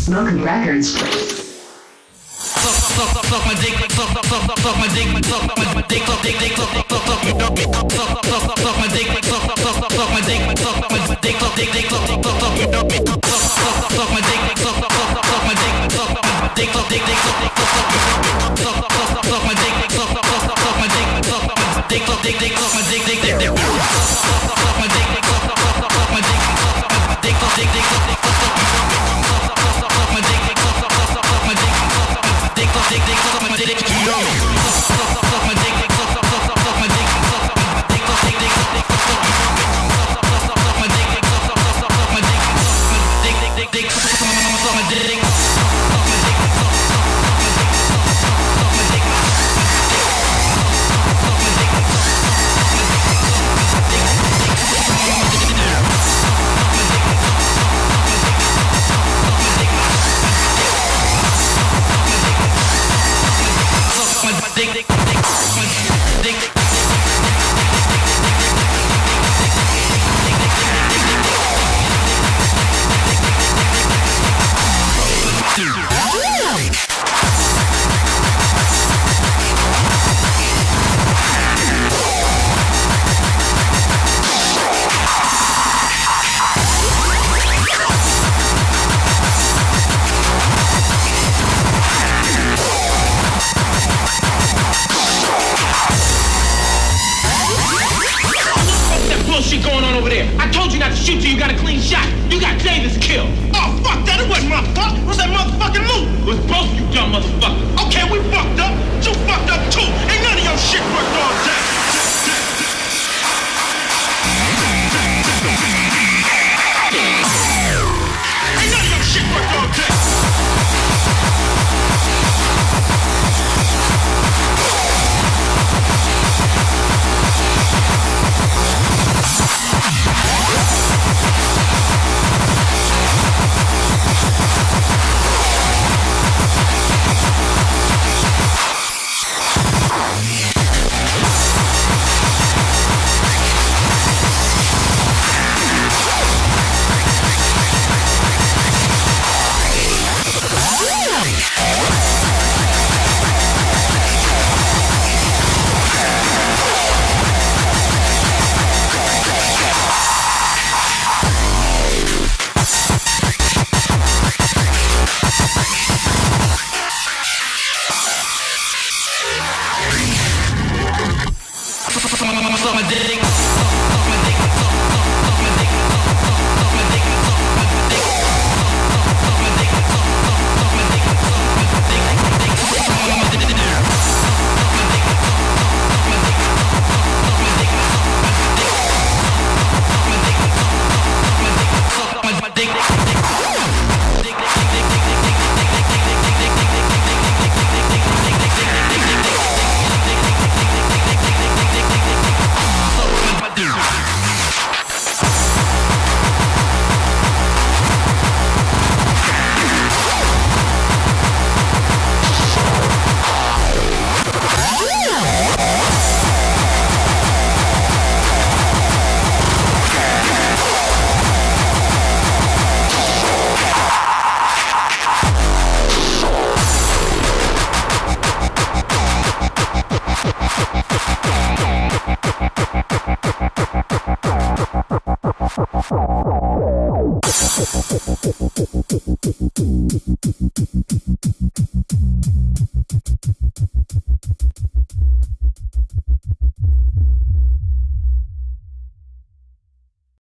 Smoking Records. Suck my dick, suck my dick, suck my dick, suck my dick, suck my dick, suck my dick, suck my dick, suck my dick, suck my dick, suck my dick, Shit going on over there. I told you not to shoot till you got a clean shot. You got Davis killed. Oh, fuck that. It wasn't my fault. It was that motherfucking loot. It was both you dumb motherfuckers. Okay, we fucked up. You fucked up too. Ain't none of your shit worked all day. Ain't none of your shit worked all day. Thank you.